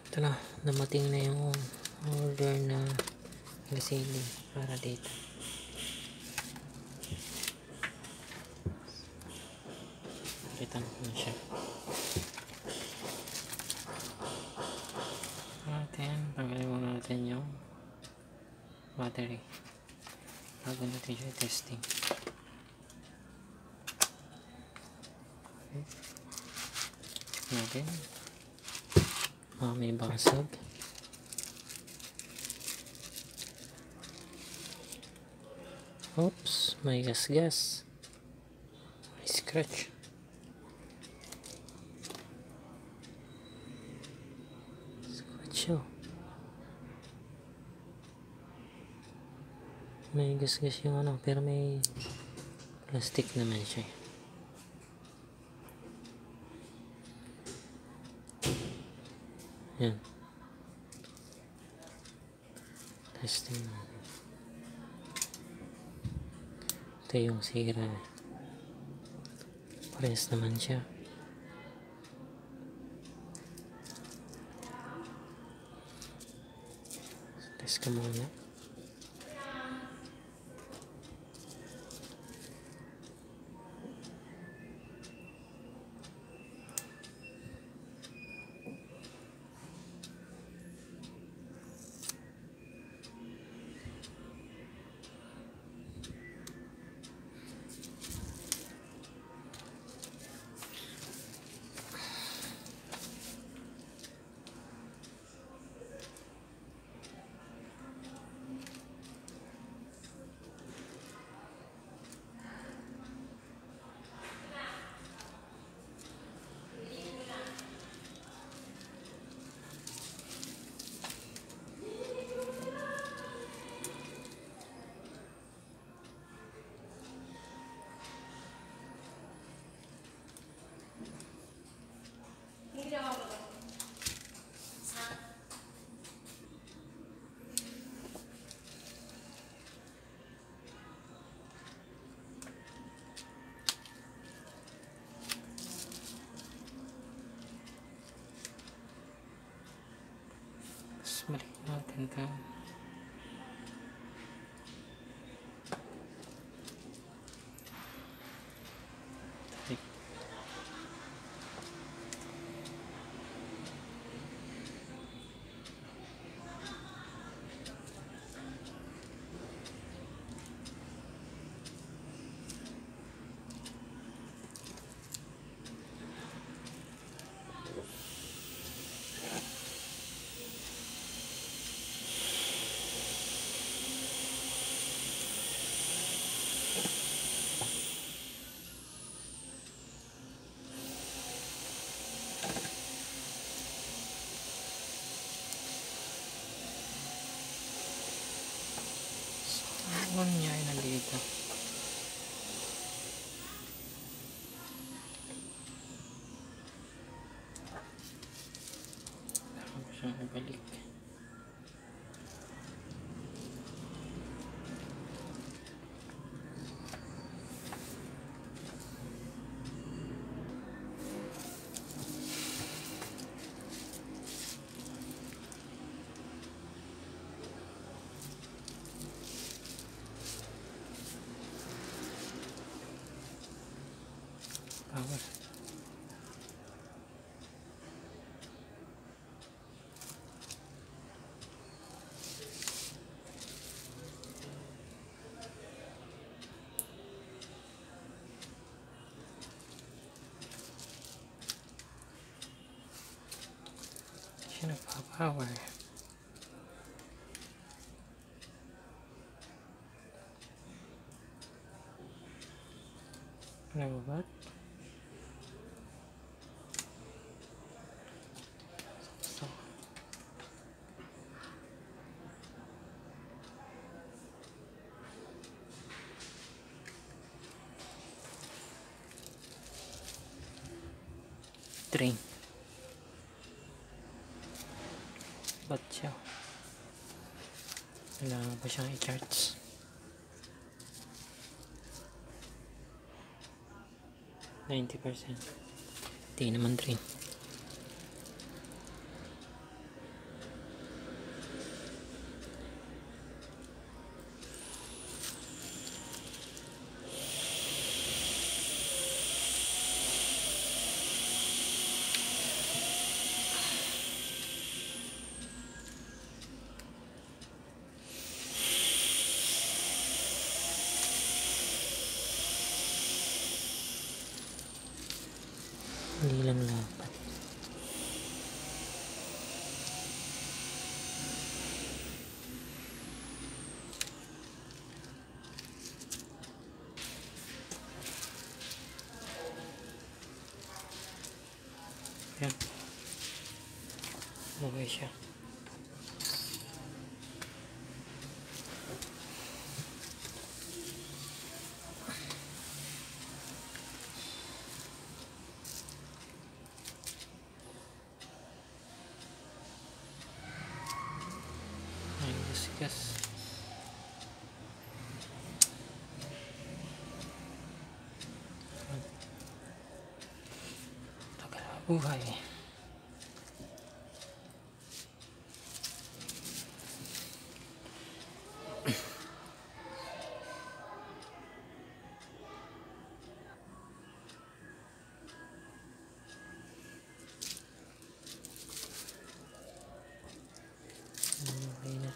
Ito na, dumating na yung order na gasili para dito. Kita na siya. Tanggalin muna natin yung battery bago natin siya testing. Okay. Check natin. May basag. Oops, may gas. May scratch. Scratch. May gas yung ano, pero may plastic naman siya. Yan. Testing natin. Ito yung sira. Pares naman siya. Test ka muna. Balik natin ito. Ano niya ay nandito? Saan ko siyang ibalik? Power. Siya nagpa-power. Ano ba? Drain. Ba't siya? Kailangan pa siyang i-charge. %90. Hindi naman drain. Okay siya. Ay, gasgas. Tagal na buhay. Okay na.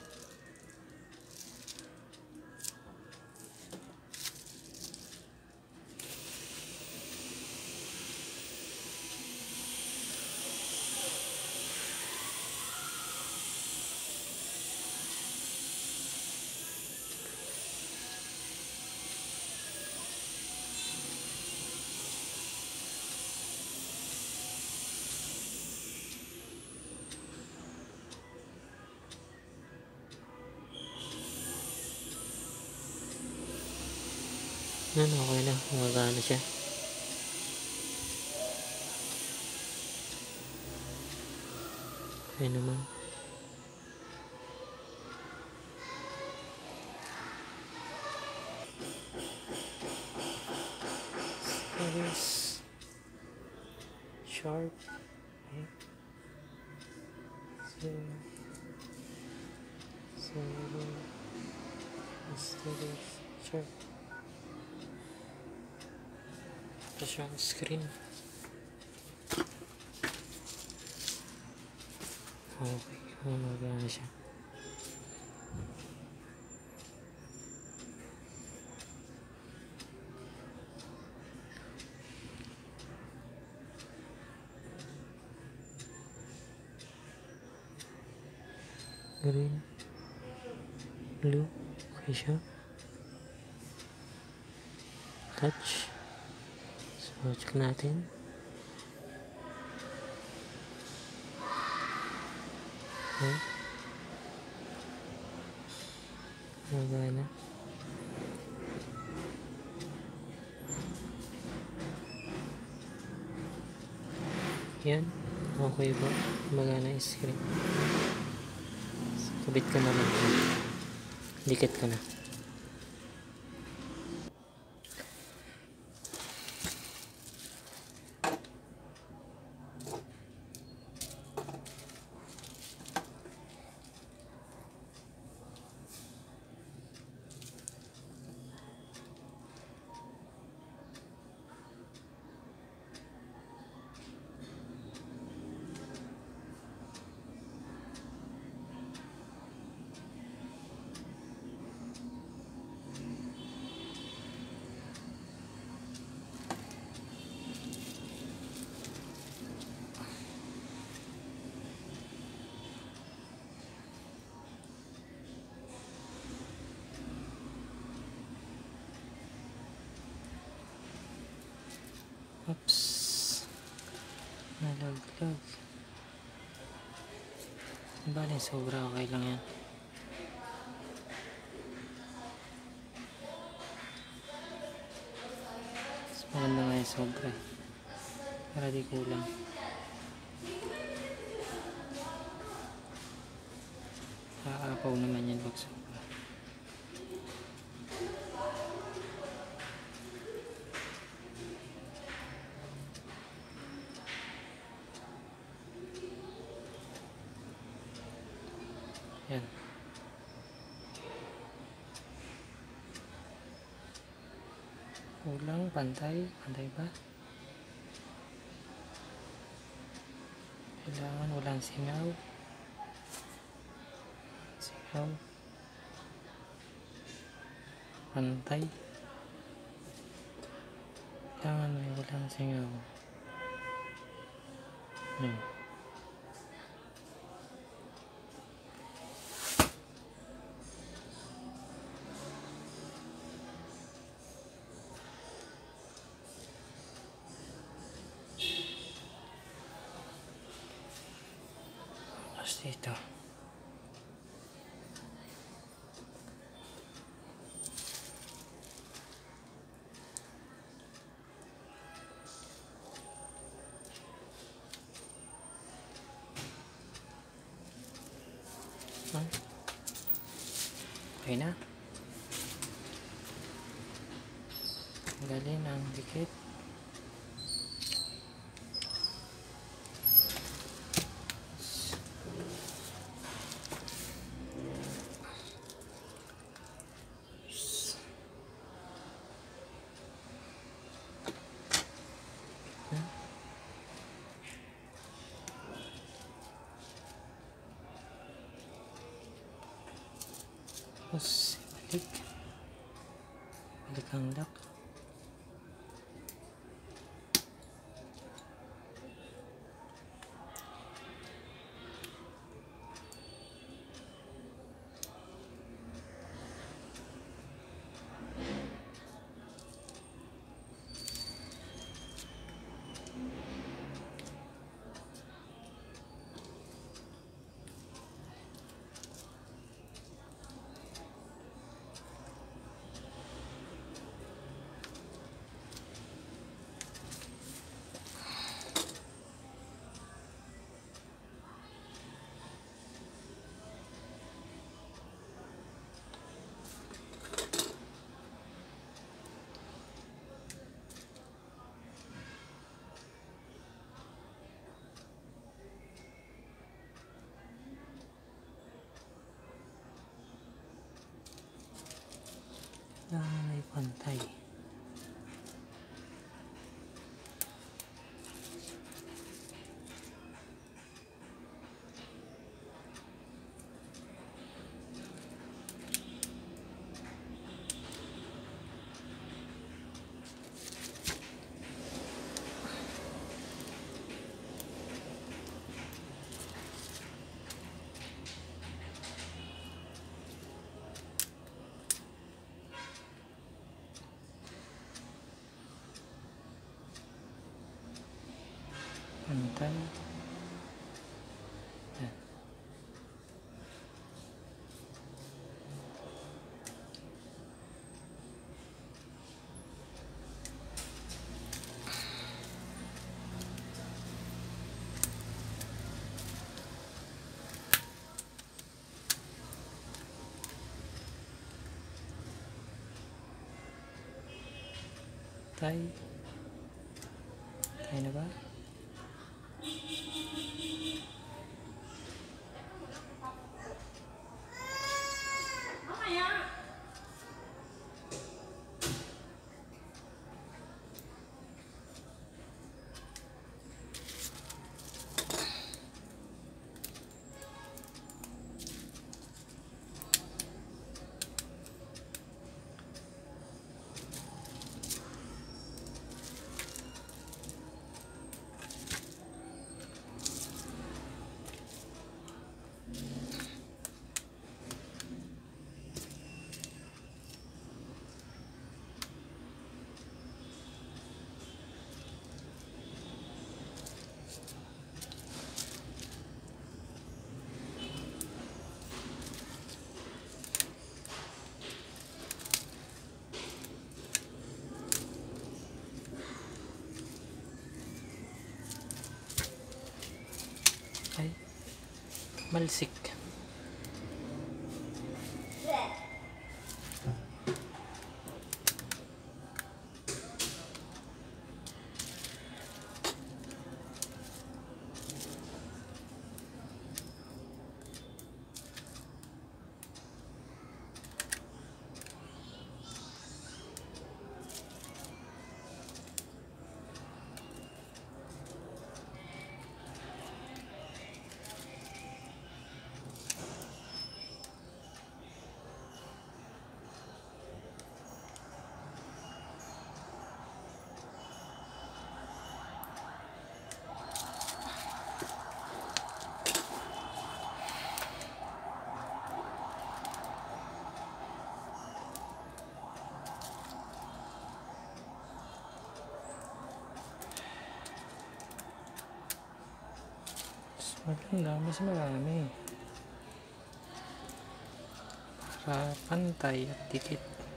Yan, okay na. Gumagana siya. Okay naman. Series. Sharp. Okay. Series. Sharp. Ito siyang screen. Okay. Gumagana siya. Green. Blue. Okay siya. Touch. So, check natin. Okay. Gumagana. Yan. Okay ba? Gumagana yung screen. Kabit ka naman. Dikit ka na. Oops. Nalaglag. Bale, sobra okay lang yan. Mas maganda nga yung sobra. Para di kulang. Aapaw naman yan pag sobra. Yan. Kulang, pantay. Pantay ba? Kailangan walang singaw. Singaw. Pantay. Kailangan may walang singaw. Yan. Tapos dito. Okay na. Tanggalin ang dikit. Tapos balik ang lock. May pantay. Pantay. Yan. Tay na ba? Ay, malsik. Maganda, mas marami. Para pantay at dikit.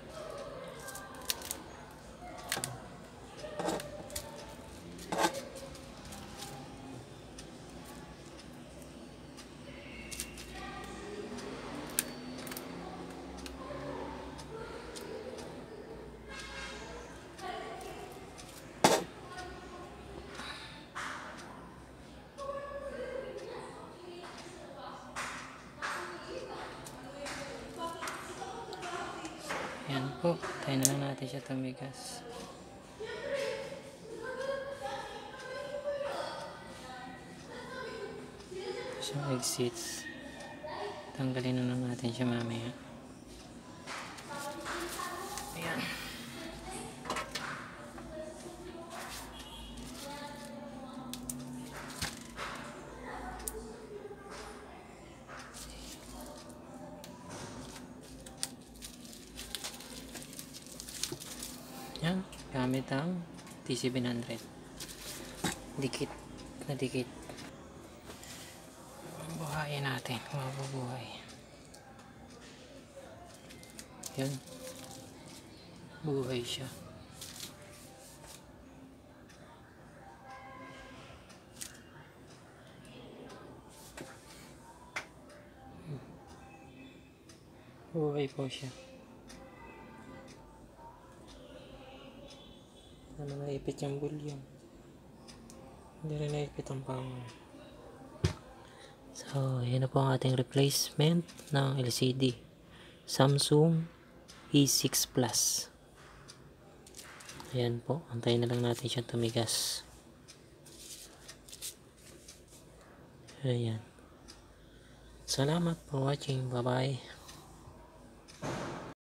Yan po, tayo na lang natin siya tumigas. So exits, tanggalin na lang natin siya mamaya. Ayan. Yan, gamit ang TC100. Dikit na dikit. Buhayin natin, mabubuhay. Yan. Buhay siya. Buhay po siya. Ano naipit yung bulyon. Hindi rin naipit ang power. So, yan na po ang ating replacement ng LCD. Samsung E6 Plus. Ayan po. Antayin na lang natin siya tumigas. Ayan. Salamat for watching. Bye-bye.